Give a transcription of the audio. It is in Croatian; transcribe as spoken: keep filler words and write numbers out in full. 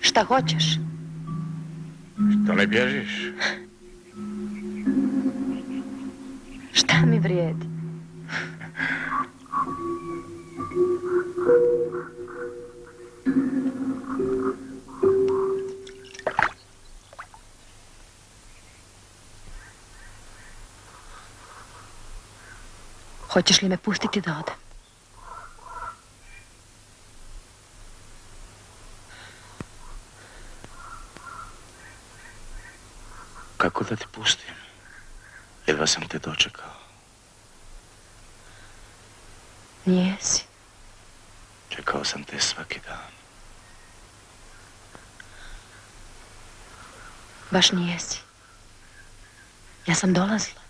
Šta hoćeš? Što ne bježiš? Šta mi vrijedi? Hoćeš li me pustiti da odem? Kako da ti pustim? Jedva sam te dočekao. Nijesi. Čekao sam te svaki dan. Baš nijesi. Ja sam dolazila.